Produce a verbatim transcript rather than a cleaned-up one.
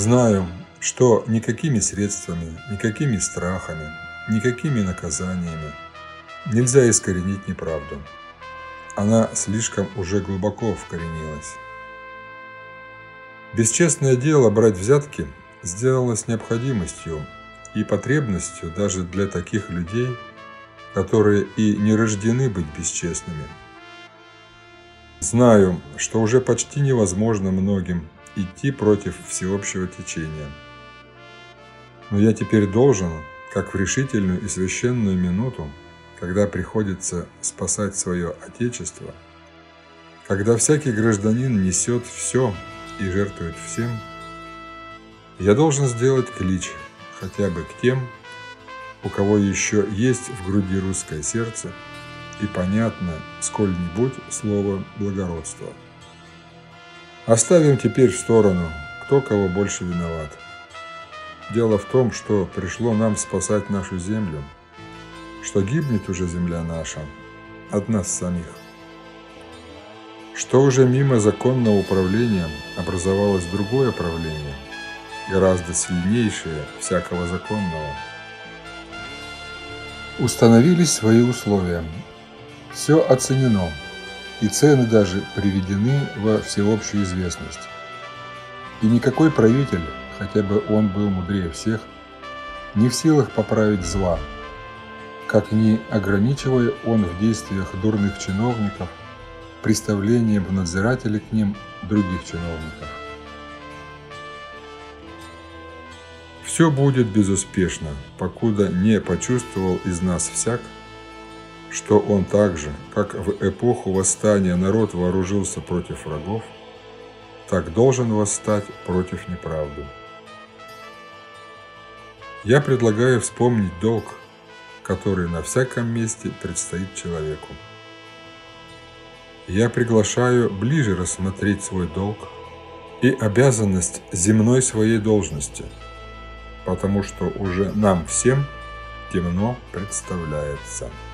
Знаю, что никакими средствами, никакими страхами, никакими наказаниями нельзя искоренить неправду. Она слишком уже глубоко вкоренилась. Бесчестное дело брать взятки сделалось необходимостью и потребностью даже для таких людей, которые и не рождены быть бесчестными. Знаю, что уже почти невозможно многим идти против всеобщего течения. Но я теперь должен, как в решительную и священную минуту, когда приходится спасать свое Отечество, когда всякий гражданин несет все и жертвует всем, я должен сделать клич хотя бы к тем, у кого еще есть в груди русское сердце и понятно сколь-нибудь слово благородства. Оставим теперь в сторону, кто кого больше виноват. Дело в том, что пришло нам спасать нашу землю, что гибнет уже земля наша от нас самих, что уже мимо законного управления образовалось другое правление, гораздо сильнейшее всякого законного. Установились свои условия, все оценено, и цены даже приведены во всеобщую известность. И никакой правитель, хотя бы он был мудрее всех, не в силах поправить зла, как не ограничивая он в действиях дурных чиновников представлением в надзиратели к ним других чиновников. Все будет безуспешно, покуда не почувствовал из нас всяк, что он так же, как в эпоху восстания народ вооружился против врагов, так должен восстать против неправды. Я предлагаю вспомнить долг, который на всяком месте предстоит человеку. Я приглашаю ближе рассмотреть свой долг и обязанность земной своей должности, потому что уже нам всем темно представляется.